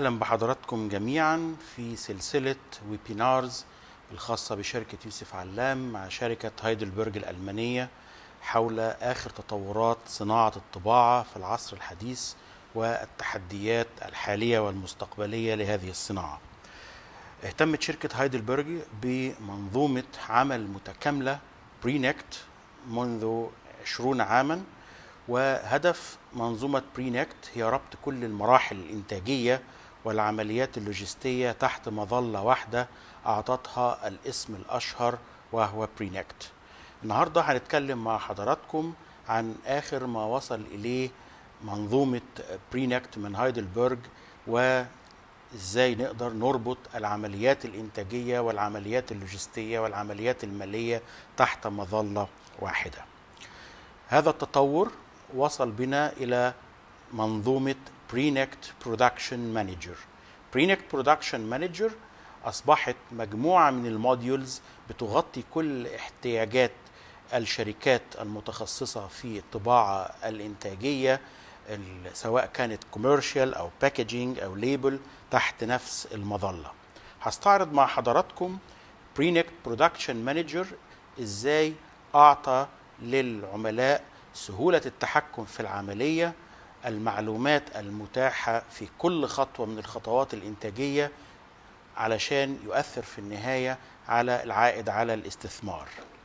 أهلا بحضراتكم جميعا في سلسلة ويبينارز الخاصة بشركة يوسف علام مع شركة هايدلبرج الألمانية حول آخر تطورات صناعة الطباعة في العصر الحديث والتحديات الحالية والمستقبلية لهذه الصناعة. اهتمت شركة هايدلبرج بمنظومة عمل متكاملة برينكت منذ 20 عاما، وهدف منظومة برينكت هي ربط كل المراحل الإنتاجية والعمليات اللوجستية تحت مظلة واحدة أعطتها الاسم الأشهر وهو برينكت. النهاردة هنتكلم مع حضراتكم عن آخر ما وصل إليه منظومة برينكت من هايدلبرج، وإزاي نقدر نربط العمليات الإنتاجية والعمليات اللوجستية والعمليات المالية تحت مظلة واحدة. هذا التطور وصل بنا إلى منظومة برينكت برودكشن مانجر. برينكت برودكشن مانجر أصبحت مجموعة من الموديولز بتغطي كل احتياجات الشركات المتخصصة في الطباعة الإنتاجية، سواء كانت كوميرشال أو باكجينج أو ليبل، تحت نفس المظلة. هستعرض مع حضراتكم برينكت برودكشن مانجر إزاي أعطى للعملاء سهولة التحكم في العملية، المعلومات المتاحة في كل خطوة من الخطوات الإنتاجية علشان يؤثر في النهاية على العائد على الاستثمار.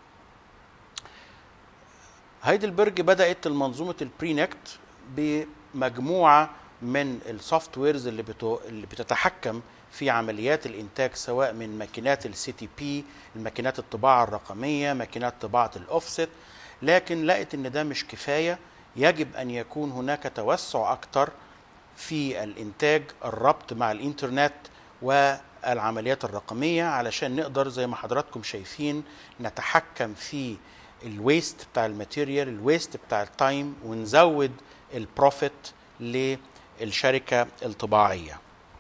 هايدلبرج بدأت المنظومة البرينكت بمجموعة من السوفت ويرز اللي بتتحكم في عمليات الإنتاج، سواء من ماكينات السي تي بي، الماكينات الطباعة الرقمية، ماكينات طباعة الأوفست. لكن لقيت إن ده مش كفاية، يجب أن يكون هناك توسع أكتر في الإنتاج، الربط مع الإنترنت والعمليات الرقمية، علشان نقدر زي ما حضراتكم شايفين نتحكم في الويست بتاع الماتيريال، الويست بتاع التايم، ونزود البروفيت للشركة الطباعية.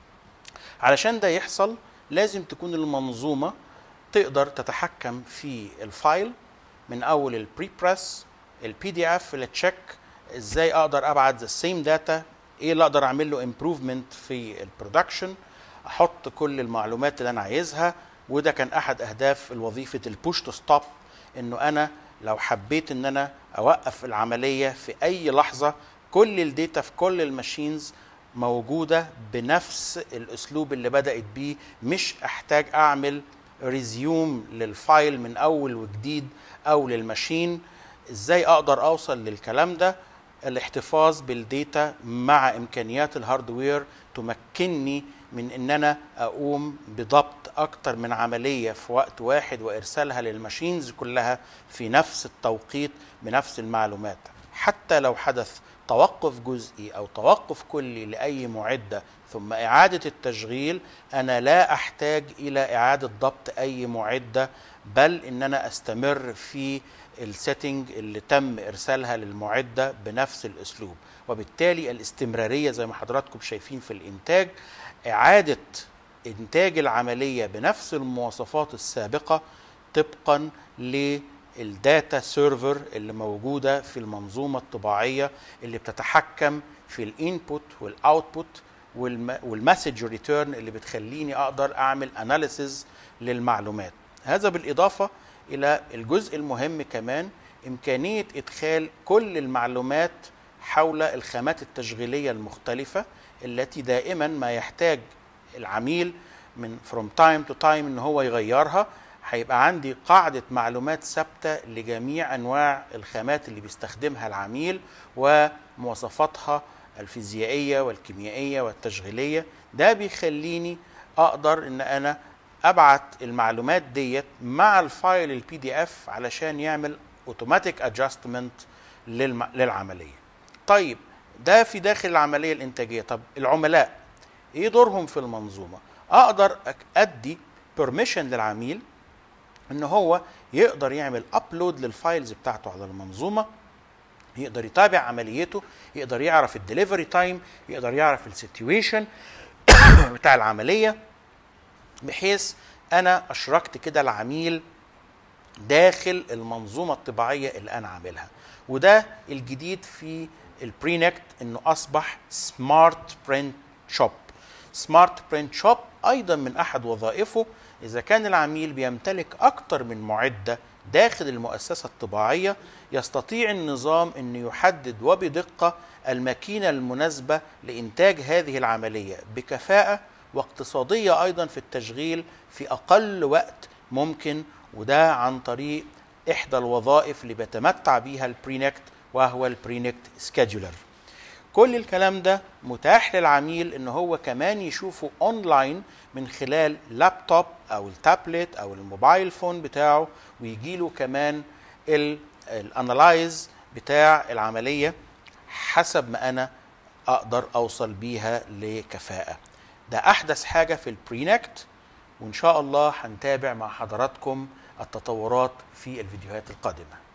علشان ده يحصل لازم تكون المنظومة تقدر تتحكم في الفايل من اول البري بريس، البي دي اف، التشيك، ازاي اقدر ابعت ذا سيم داتا، ايه اللي اقدر اعمل له امبروفمنت في البرودكشن، احط كل المعلومات اللي انا عايزها. وده كان احد اهداف الوظيفه البوش تو ستوب، انه انا لو حبيت ان انا اوقف العمليه في اي لحظه، كل الداتا في كل الماشينز موجوده بنفس الاسلوب اللي بدات بيه، مش احتاج اعمل ريزيوم للفايل من اول وجديد او للماشين. ازاي اقدر اوصل للكلام ده؟ الاحتفاظ بالديتا مع امكانيات الهاردوير تمكنني من ان انا اقوم بضبط اكتر من عملية في وقت واحد وارسالها للماشينز كلها في نفس التوقيت بنفس المعلومات. حتى لو حدث توقف جزئي او توقف كلي لاي معدة ثم اعادة التشغيل، انا لا احتاج الى اعادة ضبط اي معدة، بل ان انا استمر في السيتنج اللي تم ارسالها للمعدة بنفس الاسلوب. وبالتالي الاستمرارية زي ما حضراتكم شايفين في الانتاج، اعادة انتاج العملية بنفس المواصفات السابقة طبقا للداتا سيرفر اللي موجودة في المنظومة الطباعية، اللي بتتحكم في الانبوت والاوتبوت والمسج ريتيرن، اللي بتخليني اقدر اعمل اناليسز للمعلومات. هذا بالاضافة الى الجزء المهم كمان، امكانية ادخال كل المعلومات حول الخامات التشغيلية المختلفة التي دائما ما يحتاج العميل من from time to time ان هو يغيرها. هيبقى عندي قاعدة معلومات ثابتة لجميع انواع الخامات اللي بيستخدمها العميل ومواصفاتها الفيزيائية والكيميائية والتشغيلية. ده بيخليني اقدر ان انا ابعت المعلومات ديت مع الفايل البي دي اف علشان يعمل اوتوماتيك ادجستمنت للعملية. طيب ده في داخل العملية الانتاجية. طب العملاء ايه دورهم في المنظومة؟ اقدر ادي بيرميشن للعميل ان هو يقدر يعمل ابلود للفايلز بتاعته على المنظومة، يقدر يتابع عمليته، يقدر يعرف الدليفري تايم، يقدر يعرف السيتويشن بتاع العملية، بحيث انا اشركت كده العميل داخل المنظومة الطباعية اللي انا عاملها. وده الجديد في البرينكت، انه اصبح سمارت برنت شوب. سمارت برنت شوب أيضا من أحد وظائفه إذا كان العميل بيمتلك أكثر من معدة داخل المؤسسة الطباعية، يستطيع النظام أن يحدد وبدقة الماكينة المناسبة لإنتاج هذه العملية بكفاءة واقتصادية أيضا في التشغيل في أقل وقت ممكن، وده عن طريق إحدى الوظائف اللي بيتمتع بيها البرينكت وهو البرينكت سكيدولر. كل الكلام ده متاح للعميل ان هو كمان يشوفه اونلاين من خلال لابتوب او التابلت او الموبايل فون بتاعه، ويجيله كمان الانالايز بتاع العملية حسب ما انا اقدر اوصل بيها لكفاءة. ده احدث حاجة في البرينكت، وان شاء الله هنتابع مع حضراتكم التطورات في الفيديوهات القادمة.